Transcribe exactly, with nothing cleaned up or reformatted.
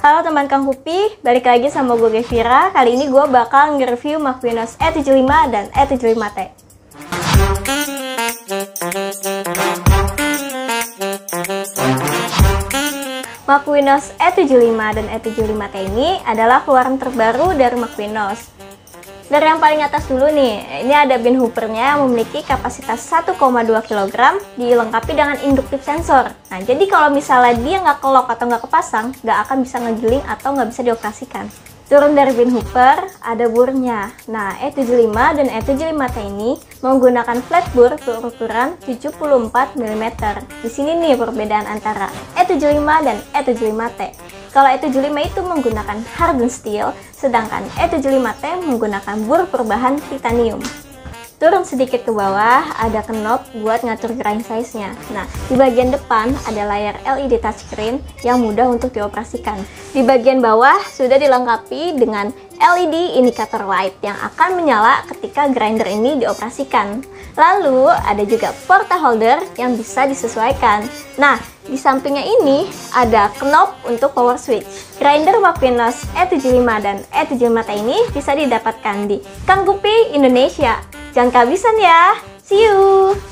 Halo teman Kang Hupi, balik lagi sama gue Gevira. Kali ini gue bakal nge-review Maquinos E tujuh puluh lima dan E tujuh puluh lima T. Maquinos E tujuh puluh lima dan E tujuh puluh lima T ini adalah keluaran terbaru dari Maquinos. Dari yang paling atas dulu nih, ini ada bin hoopernya yang memiliki kapasitas satu koma dua kilogram, dilengkapi dengan induktif sensor. Nah, jadi kalau misalnya dia nggak kelok atau nggak kepasang, nggak akan bisa ngegiling atau nggak bisa dioperasikan. Turun dari bin hooper, ada burnya. Nah, E tujuh puluh lima dan E tujuh puluh lima T ini menggunakan flat bur berukuran tujuh puluh empat milimeter. Di sini nih perbedaan antara E tujuh puluh lima dan E tujuh puluh lima T. Kalau E tujuh puluh lima itu menggunakan hardened steel, sedangkan E tujuh puluh lima T menggunakan bur berbahan titanium. Turun sedikit ke bawah, ada knob buat ngatur grind size-nya. Nah, di bagian depan ada layar L E D touchscreen yang mudah untuk dioperasikan. Di bagian bawah sudah dilengkapi dengan L E D indicator light yang akan menyala ketika grinder ini dioperasikan. Lalu ada juga porta holder yang bisa disesuaikan. Nah, di sampingnya ini ada knob untuk power switch. Grinder Maquinos E tujuh puluh lima dan E tujuh puluh lima T ini bisa didapatkan di Kang Hupi Indonesia. Jangan kehabisan ya. See you.